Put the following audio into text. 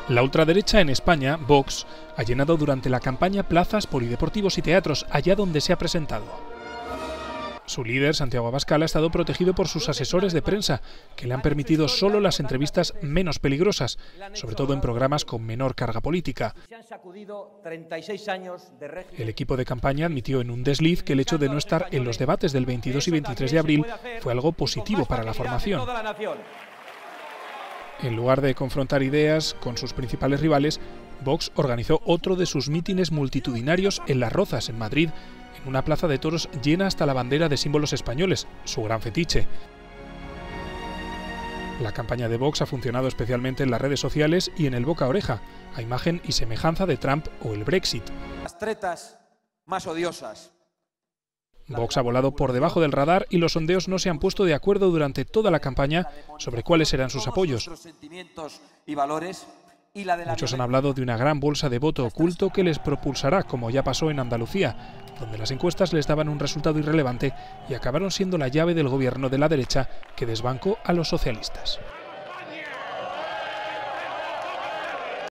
La ultraderecha en España, Vox, ha llenado durante la campaña plazas, polideportivos y teatros, allá donde se ha presentado. Su líder, Santiago Abascal, ha estado protegido por sus asesores de prensa, que le han permitido solo las entrevistas menos peligrosas, sobre todo en programas con menor carga política. El equipo de campaña admitió en un desliz que el hecho de no estar en los debates del 22 y 23 de abril fue algo positivo para la formación. En lugar de confrontar ideas con sus principales rivales, Vox organizó otro de sus mítines multitudinarios en Las Rozas, en Madrid, en una plaza de toros llena hasta la bandera de símbolos españoles, su gran fetiche. La campaña de Vox ha funcionado especialmente en las redes sociales y en el boca a oreja, a imagen y semejanza de Trump o el Brexit. Las tretas más odiosas. Vox ha volado por debajo del radar y los sondeos no se han puesto de acuerdo durante toda la campaña sobre cuáles serán sus apoyos. Muchos han hablado de una gran bolsa de voto oculto que les propulsará, como ya pasó en Andalucía, donde las encuestas les daban un resultado irrelevante y acabaron siendo la llave del gobierno de la derecha que desbancó a los socialistas.